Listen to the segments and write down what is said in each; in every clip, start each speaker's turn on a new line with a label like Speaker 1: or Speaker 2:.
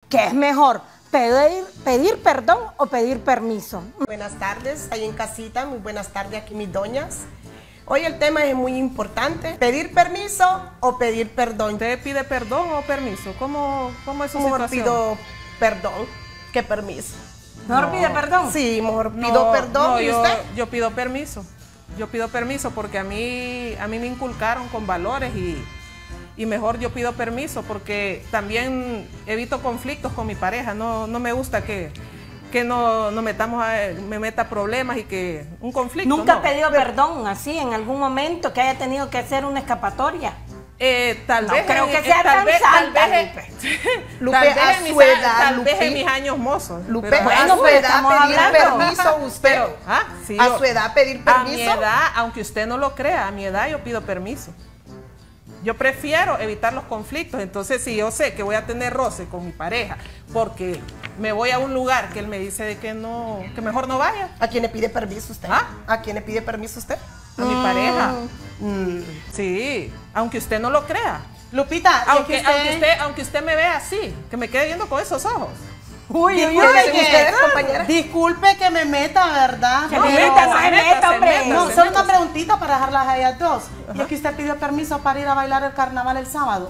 Speaker 1: ¿Qué es mejor? ¿Pedir perdón o pedir permiso?
Speaker 2: Buenas tardes, ahí en casita, muy buenas tardes aquí mis doñas. Hoy el tema es muy importante, ¿pedir permiso o pedir perdón?
Speaker 3: ¿Usted pide perdón o permiso? ¿Cómo es su
Speaker 2: Mejor
Speaker 3: situación?
Speaker 2: pido perdón que permiso.
Speaker 1: ¿Mejor pide perdón?
Speaker 2: Sí, mejor pido perdón.
Speaker 3: No,
Speaker 2: ¿Y usted?
Speaker 3: yo pido permiso. Yo pido permiso porque a mí me inculcaron con valores y mejor yo pido permiso porque también evito conflictos con mi pareja. No me gusta que no me meta problemas y que un conflicto.
Speaker 1: ¿Nunca
Speaker 3: no.
Speaker 1: ha pedido perdón así en algún momento que haya tenido que hacer una escapatoria?
Speaker 3: Tal
Speaker 1: No
Speaker 3: vez
Speaker 1: creo que sea tan santa,
Speaker 2: Lupe,
Speaker 3: tal vez
Speaker 2: a
Speaker 3: en
Speaker 2: su
Speaker 3: mis
Speaker 2: edad,
Speaker 3: tal vez en
Speaker 2: Lupe.
Speaker 3: mis años mozos.
Speaker 2: Lupe,
Speaker 3: pero-
Speaker 1: bueno,
Speaker 2: a su
Speaker 1: pues,
Speaker 2: edad
Speaker 1: estamos
Speaker 2: pedir
Speaker 1: hablando.
Speaker 2: permiso usted.
Speaker 3: Sí,
Speaker 2: a
Speaker 3: yo-
Speaker 2: su edad pedir
Speaker 3: A mi
Speaker 2: permiso.
Speaker 3: edad, aunque usted no lo crea, a mi edad yo pido permiso. Yo prefiero evitar los conflictos. Entonces, si yo sé que voy a tener roce con mi pareja porque me voy a un lugar que él me dice de que no, que mejor no vaya,
Speaker 2: ¿A quién le pide permiso usted?
Speaker 3: ¿Ah?
Speaker 2: ¿A quién le pide permiso usted?
Speaker 3: a mi pareja. Sí, aunque usted no lo crea.
Speaker 4: Lupita,
Speaker 3: Aunque usted me vea así, que me quede viendo con esos ojos.
Speaker 4: Uy,
Speaker 2: Disculpen ustedes, compañera.
Speaker 4: disculpe que me meta, ¿verdad?
Speaker 1: Que me meta, no se meta, hombre.
Speaker 4: No, solo una preguntita para dejarlas a ellas dos. ¿Y es que usted pidió permiso para ir a bailar el carnaval el sábado?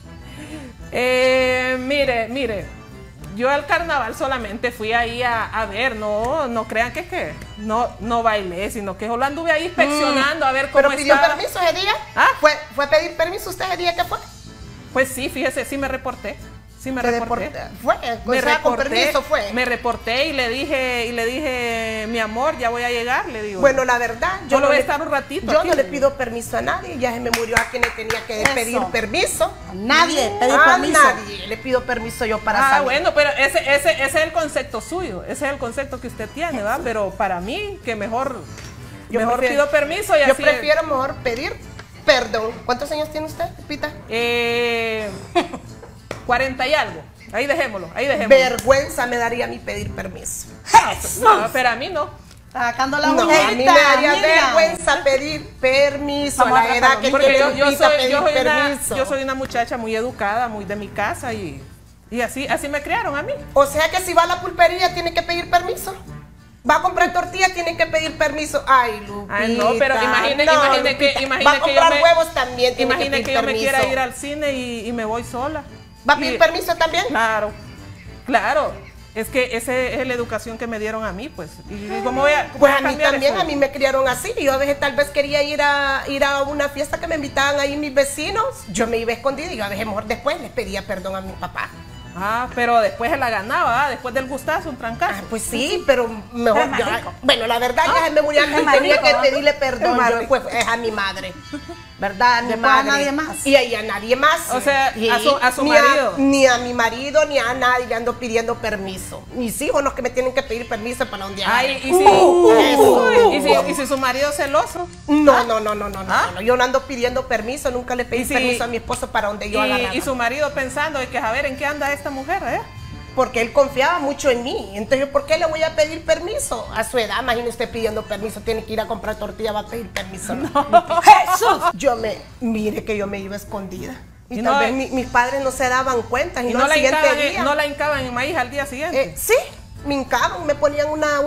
Speaker 3: Mire, yo al carnaval solamente fui ahí a ver, no crean que es que no bailé, sino que solo anduve ahí inspeccionando a ver cómo
Speaker 2: ¿Pero pidió
Speaker 3: estaba.
Speaker 2: permiso ese día?
Speaker 3: ¿Ah?
Speaker 2: ¿Fue pedir permiso usted ese día que fue?
Speaker 3: Pues sí, fíjese, sí me reporté. Sí me
Speaker 2: ¿Se
Speaker 3: reporté.
Speaker 2: Fue,
Speaker 3: Me
Speaker 2: o sea, con
Speaker 3: reporté,
Speaker 2: permiso fue.
Speaker 3: me reporté y le dije, mi amor, ya voy a llegar, le digo.
Speaker 2: Bueno, la verdad, yo
Speaker 3: Solo
Speaker 2: no
Speaker 3: voy a
Speaker 2: le-
Speaker 3: estar un ratito
Speaker 2: Yo
Speaker 3: aquí,
Speaker 2: no le
Speaker 3: le
Speaker 2: pido permiso a nadie, ya se me murió a quien le tenía que
Speaker 4: Eso.
Speaker 2: pedir permiso.
Speaker 4: A nadie pedir
Speaker 2: A
Speaker 4: permiso.
Speaker 2: nadie le pido permiso yo para salir.
Speaker 3: Bueno, pero ese es el concepto suyo, ese es el concepto que usted tiene, ¿va? Pero para mí, que mejor
Speaker 2: Prefiero-
Speaker 3: pido permiso y
Speaker 2: Yo
Speaker 3: así.
Speaker 2: prefiero mejor pedir perdón. ¿Cuántos años tiene usted, Pita?
Speaker 3: 40 y algo. Ahí dejémoslo.
Speaker 2: Vergüenza me daría a mí pedir permiso.
Speaker 3: No, pero a mí no.
Speaker 4: Sacando la
Speaker 2: No,
Speaker 4: uñita,
Speaker 2: a mí me daría
Speaker 4: Miriam.
Speaker 2: vergüenza pedir permiso.
Speaker 1: Vamos a
Speaker 2: La edad que
Speaker 3: Porque
Speaker 2: tiene Lupita, pedir permiso.
Speaker 3: yo soy una muchacha muy educada, muy de mi casa y así me criaron a mí.
Speaker 2: O sea que si va a la pulpería tiene que pedir permiso. Va a comprar tortillas, tiene que pedir permiso. Ay, Lupita.
Speaker 3: Ay, no, pero imagine
Speaker 2: Lupita.
Speaker 3: que
Speaker 2: Va a comprar huevos también, tiene
Speaker 3: imagine
Speaker 2: que
Speaker 3: que
Speaker 2: pedir
Speaker 3: yo me
Speaker 2: permiso.
Speaker 3: quiera ir al cine y me voy sola.
Speaker 2: ¿Va a pedir permiso también?
Speaker 3: Claro. Es que esa es la educación que me dieron a mí, pues. ¿Y cómo voy a
Speaker 2: Pues a mí
Speaker 3: cambiar
Speaker 2: también,
Speaker 3: eso?
Speaker 2: a mí me criaron así. Yo a veces tal vez quería ir a una fiesta que me invitaban ahí mis vecinos. Yo me iba escondida y yo a veces mejor después les pedía perdón a mi papá.
Speaker 3: Pero después se la ganaba, después del gustazo, un trancazo.
Speaker 2: Pues sí, pero mejor
Speaker 1: Es
Speaker 2: yo,
Speaker 1: marico.
Speaker 2: Bueno, la verdad ya se me murió que
Speaker 1: Es
Speaker 2: tenía
Speaker 1: marico,
Speaker 2: que
Speaker 1: ¿no?
Speaker 2: pedirle perdón.
Speaker 3: Es
Speaker 2: Yo,
Speaker 3: marico.
Speaker 2: pues, es a mi madre. ¿Verdad? A mi
Speaker 4: Después a
Speaker 2: madre.
Speaker 4: nadie más.
Speaker 2: Y ahí a nadie más.
Speaker 3: O sea,
Speaker 2: Sí.
Speaker 3: a su
Speaker 2: Ni
Speaker 3: marido.
Speaker 2: Ni a mi marido, ni a nadie le ando pidiendo permiso. Mis hijos los que me tienen que pedir permiso para donde
Speaker 3: Ay,
Speaker 2: eso.
Speaker 3: y si su marido es celoso.
Speaker 2: No,
Speaker 3: ¿Ah?
Speaker 2: no, yo no ando pidiendo permiso, nunca le pedí
Speaker 3: Y si-
Speaker 2: permiso a mi esposo para donde yo haga nada.
Speaker 3: Y su marido pensando de que a ver en qué anda esta mujer, ¿eh?
Speaker 2: Porque él confiaba mucho en mí. Entonces, ¿por qué le voy a pedir permiso? A su edad, imagínese usted pidiendo permiso, tiene que ir a comprar tortilla, va a pedir permiso. No.
Speaker 1: ¡Jesús!
Speaker 2: Mire que yo me iba escondida. Y,
Speaker 3: Y
Speaker 2: tal
Speaker 3: no-
Speaker 2: vez mis padres no se daban cuenta. Y,
Speaker 3: Y
Speaker 2: no
Speaker 3: no
Speaker 2: al
Speaker 3: la
Speaker 2: siguiente
Speaker 3: hincaban,
Speaker 2: día.
Speaker 3: no la hincaban en maíz al día siguiente.
Speaker 2: Sí, me hincaban, me ponían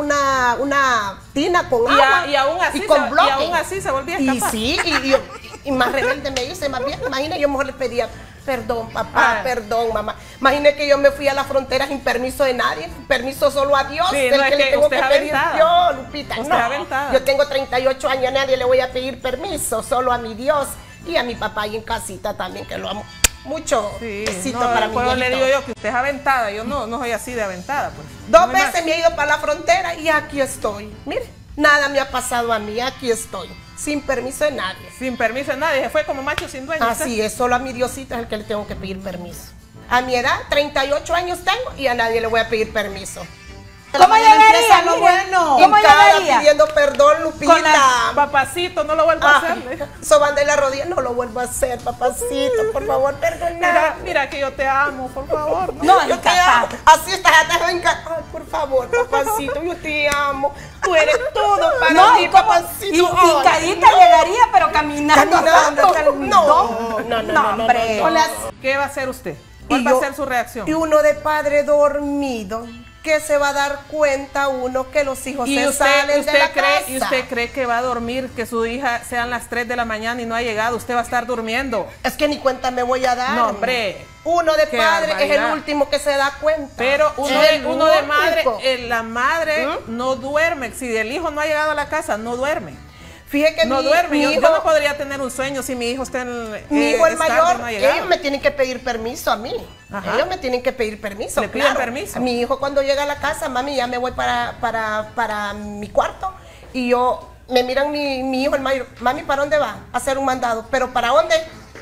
Speaker 2: una tina con agua.
Speaker 3: Y aún así
Speaker 2: con bloque.
Speaker 3: y aún así se volvía a
Speaker 2: Y
Speaker 3: escapar.
Speaker 2: sí, y más rebelde me hice, más bien. Imagina, yo mejor le pedía perdón, papá,
Speaker 3: Ay.
Speaker 2: perdón, mamá. Imagina que yo me fui a la frontera sin permiso de nadie, permiso solo a Dios,
Speaker 3: Sí,
Speaker 2: el
Speaker 3: no, es
Speaker 2: que le
Speaker 3: que
Speaker 2: tengo
Speaker 3: usted
Speaker 2: que
Speaker 3: es
Speaker 2: pedir
Speaker 3: aventada.
Speaker 2: yo, Lupita.
Speaker 3: Usted
Speaker 2: No,
Speaker 3: es aventada.
Speaker 2: yo tengo 38 años, a nadie le voy a pedir permiso, solo a mi Dios y a mi papá ahí en casita también, que lo amo mucho.
Speaker 3: Sí,
Speaker 2: Besito
Speaker 3: no,
Speaker 2: para mi
Speaker 3: pues le
Speaker 2: viejito.
Speaker 3: digo yo que usted es aventada, yo no soy así de aventada, pues.
Speaker 2: Dos
Speaker 3: No me
Speaker 2: veces
Speaker 3: más.
Speaker 2: me he ido para la frontera y aquí estoy. Mire, nada me ha pasado a mí, aquí estoy, sin permiso de nadie.
Speaker 3: Sin permiso de nadie, se fue como macho sin dueño.
Speaker 2: Así es, solo a mi Diosito es el que le tengo que pedir permiso. A mi edad, 38 años tengo y a nadie le voy a pedir permiso.
Speaker 1: ¿Cómo llegaría?
Speaker 4: Empieza lo
Speaker 1: Mire,
Speaker 4: bueno.
Speaker 1: ¿Cómo
Speaker 2: Hincada
Speaker 1: llegaría?
Speaker 2: pidiendo perdón, Lupita.
Speaker 1: Con la-
Speaker 3: Papacito, no lo vuelvo a hacer.
Speaker 2: Sobando la rodilla, no lo vuelvo a hacer, papacito, por favor, perdona.
Speaker 3: Mira que yo te amo, por favor.
Speaker 1: No,
Speaker 2: Yo te amo. Así estás, ya te venga. Ay, por favor, papacito, yo te amo. Tú eres todo para
Speaker 1: No,
Speaker 2: mí,
Speaker 1: y como
Speaker 2: papacito.
Speaker 1: hincadita
Speaker 2: Ay,
Speaker 1: llegaría, pero caminando.
Speaker 2: Caminando.
Speaker 1: hasta el
Speaker 2: No,
Speaker 1: don.
Speaker 2: no,
Speaker 1: hombre.
Speaker 4: Con las
Speaker 3: ¿Qué va a hacer usted? ¿Cuál va a ser su reacción?
Speaker 2: Y uno de padre dormido, que se va a dar cuenta uno que los hijos se salen de la casa.
Speaker 3: ¿Y usted cree que va a dormir, que su hija sean las 3 de la mañana y no ha llegado? Usted va a estar durmiendo.
Speaker 2: Es que ni cuenta me voy a dar.
Speaker 3: No, hombre.
Speaker 2: Uno de
Speaker 3: Qué
Speaker 2: padre es el
Speaker 3: barbaridad.
Speaker 2: último que se da cuenta.
Speaker 3: Pero uno de madre, la madre
Speaker 2: ¿Mm?
Speaker 3: no duerme. Si el hijo no ha llegado a la casa, no duerme.
Speaker 2: Fíjate que
Speaker 3: No duerme. Yo
Speaker 2: hijo,
Speaker 3: no podría tener un sueño si mi hijo está en
Speaker 2: mi hijo el
Speaker 3: es tarde,
Speaker 2: mayor,
Speaker 3: no ha llegado.
Speaker 2: ellos me tienen que pedir permiso a mí.
Speaker 3: Ajá.
Speaker 2: Ellos me tienen que pedir permiso.
Speaker 3: ¿Le piden permiso?
Speaker 2: Mi hijo cuando llega a la casa, mami, ya me voy para mi cuarto. Y yo, me miran mi hijo el mayor, mami, ¿para dónde va? A hacer un mandado. ¿Pero para dónde?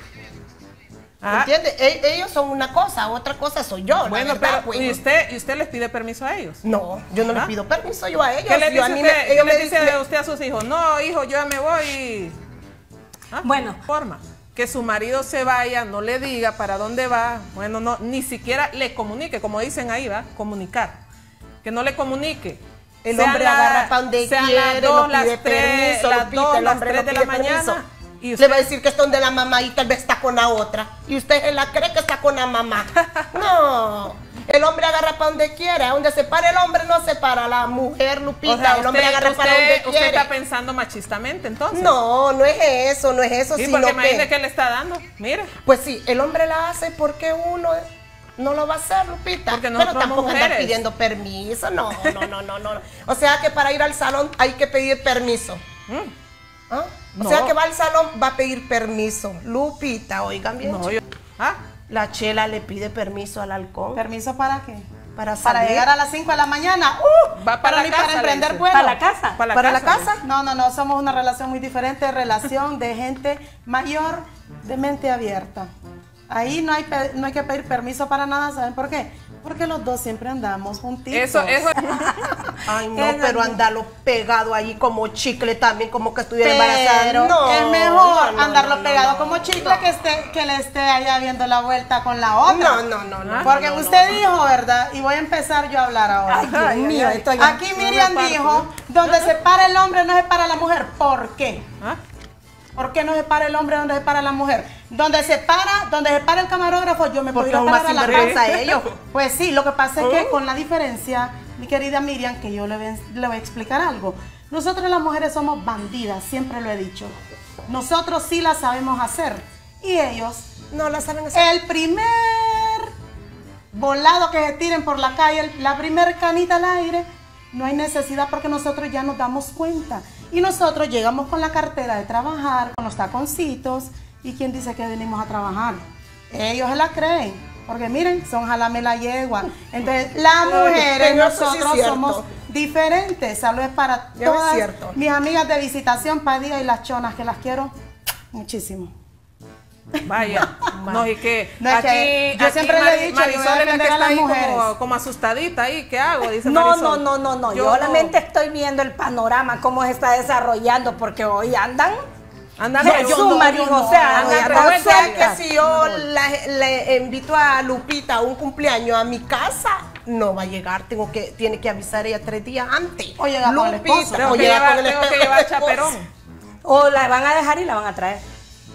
Speaker 2: ¿Entiendes? Ellos son una cosa, otra cosa soy yo.
Speaker 3: Bueno,
Speaker 2: la verdad,
Speaker 3: pero
Speaker 2: pues.
Speaker 3: ¿y usted les pide permiso a ellos?
Speaker 2: No, yo no les pido permiso yo a ellos.
Speaker 3: ¿Qué le dice,
Speaker 2: Yo, a mí
Speaker 3: usted,
Speaker 2: ellos
Speaker 3: ¿qué le
Speaker 2: me
Speaker 3: dice
Speaker 2: dicen-
Speaker 3: usted a sus hijos? No, hijo, yo ya me voy. ¿Ah?
Speaker 1: Bueno.
Speaker 3: Forma. Que su marido se vaya, no le diga para dónde va. Bueno, no, ni siquiera le comunique, como dicen ahí, va, comunicar. Que no le comunique.
Speaker 2: El
Speaker 3: Sean
Speaker 2: hombre
Speaker 3: la-
Speaker 2: agarra para donde
Speaker 3: sean
Speaker 2: quiere,
Speaker 3: las 2,
Speaker 2: no
Speaker 3: las
Speaker 2: pide
Speaker 3: 3,
Speaker 2: permiso,
Speaker 3: las
Speaker 2: Lupita,
Speaker 3: 2,
Speaker 2: el
Speaker 3: las
Speaker 2: hombre
Speaker 3: 3
Speaker 2: no
Speaker 3: de la
Speaker 2: pide permiso.
Speaker 3: mañana. Y
Speaker 2: Le
Speaker 3: usted,
Speaker 2: va a decir que está donde la mamá y tal vez está con la otra. Y usted se la cree que está con la mamá. No. El hombre agarra para donde quiera. Donde se para el hombre no se para la mujer, Lupita.
Speaker 3: o sea,
Speaker 2: el hombre agarra para donde
Speaker 3: usted
Speaker 2: quiere.
Speaker 3: está pensando machistamente, entonces.
Speaker 2: No, no es eso, no es eso.
Speaker 3: Sí,
Speaker 2: sino
Speaker 3: porque imagínese
Speaker 2: que,
Speaker 3: que le está dando. Mire.
Speaker 2: pues sí, el hombre la hace porque uno no lo va a hacer, Lupita.
Speaker 3: Porque
Speaker 2: Pero
Speaker 3: nosotros
Speaker 2: tampoco
Speaker 3: somos
Speaker 2: andar
Speaker 3: mujeres.
Speaker 2: pidiendo permiso. No. O sea que para ir al salón hay que pedir permiso. ¿Ah? O
Speaker 3: No.
Speaker 2: sea que va al salón, va a pedir permiso. Lupita, oigan bien.
Speaker 3: No, yo. ¿Ah?
Speaker 2: La Chela le pide permiso al halcón
Speaker 4: ¿Permiso para qué?
Speaker 2: para
Speaker 4: Para
Speaker 2: salir.
Speaker 4: llegar a las 5 de la mañana.
Speaker 3: Va para la
Speaker 4: ni
Speaker 3: casa,
Speaker 4: para emprender
Speaker 3: le dice.
Speaker 4: vuelo.
Speaker 1: ¿Para la casa?
Speaker 2: ¿Para la casa?
Speaker 4: No, somos una relación muy diferente, relación de gente mayor, de mente abierta. Ahí no hay que pedir permiso para nada, ¿saben por qué? Porque los dos siempre andamos juntitos.
Speaker 3: Eso.
Speaker 2: Ay, no, pero andarlo pegado allí como chicle también, como que estuviera embarazada.
Speaker 4: Pero
Speaker 2: No,
Speaker 4: es mejor
Speaker 2: no,
Speaker 4: andarlo
Speaker 2: no,
Speaker 4: pegado
Speaker 2: no,
Speaker 4: como
Speaker 2: no,
Speaker 4: chicle
Speaker 2: no.
Speaker 4: que le esté allá viendo la vuelta con la otra.
Speaker 2: No.
Speaker 4: Porque
Speaker 2: no,
Speaker 4: usted
Speaker 2: no.
Speaker 4: dijo, ¿verdad? Y voy a empezar yo a hablar ahora.
Speaker 1: Ay, Dios mío, esto ya-
Speaker 4: Aquí Miriam dijo, donde se para el hombre no se para la mujer. ¿Por qué?
Speaker 3: ¿Ah?
Speaker 4: ¿Por qué no se para el hombre donde se para la mujer? Donde se para el camarógrafo, yo me puedo
Speaker 2: Porque
Speaker 4: ir a
Speaker 2: son más
Speaker 4: parar a la
Speaker 2: sinvergüenza
Speaker 4: casa.
Speaker 2: ellos.
Speaker 4: Pues sí, lo que pasa es que con la diferencia, mi querida Miriam, que yo le voy a explicar algo. Nosotros las mujeres somos bandidas, siempre lo he dicho. Nosotros sí la sabemos hacer. Y ellos,
Speaker 2: No la saben hacer.
Speaker 4: el primer volado que se tiren por la calle, la primer canita al aire, no hay necesidad porque nosotros ya nos damos cuenta. Y nosotros llegamos con la cartera de trabajar, con los taconcitos, y ¿quién dice que venimos a trabajar? Ellos se la creen, porque miren, son jalame la yegua. Entonces, las mujeres,
Speaker 2: pero eso sí es
Speaker 4: nosotros
Speaker 2: cierto.
Speaker 4: somos diferentes. Saludos para
Speaker 2: Ya es
Speaker 4: todas
Speaker 2: cierto.
Speaker 4: mis amigas de Visitación Padilla y las chonas, que las quiero muchísimo.
Speaker 3: Vaya, no, y que
Speaker 4: No, es que yo siempre le he dicho, yo voy a
Speaker 3: Marisol es la que
Speaker 4: defender a
Speaker 3: está
Speaker 4: las
Speaker 3: ahí
Speaker 4: mujeres.
Speaker 3: como asustadita ahí, ¿qué hago? Dice
Speaker 1: No,
Speaker 3: Marisol.
Speaker 1: no. Yo solamente estoy viendo el panorama, cómo se está desarrollando, porque hoy andan.
Speaker 3: Andan
Speaker 1: Jesús, María José,
Speaker 3: andan
Speaker 1: andan
Speaker 2: O sea
Speaker 1: sueltas.
Speaker 2: que si yo le invito a Lupita a un cumpleaños a mi casa, no va a llegar. Tiene que avisar ella 3 días antes.
Speaker 4: O llega con el esposo.
Speaker 3: Tengo
Speaker 2: o
Speaker 3: que
Speaker 2: llega
Speaker 3: llevar,
Speaker 2: con el
Speaker 3: tengo que
Speaker 2: esposo.
Speaker 3: llevar chaperón.
Speaker 1: O la van a dejar y la van a traer.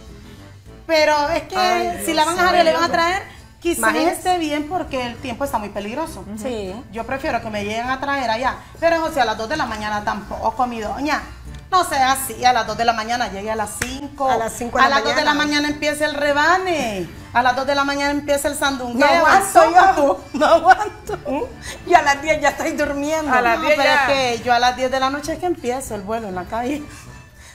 Speaker 4: Pero es que
Speaker 2: Ay,
Speaker 4: si
Speaker 2: Dios
Speaker 4: la van a dejar y le van a
Speaker 2: mío.
Speaker 4: traer, quizás
Speaker 2: Imagínese.
Speaker 4: esté bien porque el tiempo está muy peligroso.
Speaker 1: Sí.
Speaker 4: Yo prefiero que me lleguen a traer allá. Pero José, a las 2 de la mañana tampoco, mi doña. No sea así, a las 2 de la mañana llegue a las 5.
Speaker 2: A las 5 de
Speaker 4: A
Speaker 2: la
Speaker 4: las 2 de la
Speaker 2: mañana.
Speaker 4: mañana empieza el rebane. A las 2 de la mañana empieza el sandungueo.
Speaker 1: No aguanto
Speaker 4: el zócalo.
Speaker 1: yo. No aguanto. Y a las 10 ya estoy durmiendo.
Speaker 3: A las
Speaker 4: No,
Speaker 3: 10
Speaker 4: pero
Speaker 3: ya.
Speaker 4: es que yo a las 10 de la noche es que empiezo el vuelo en la calle.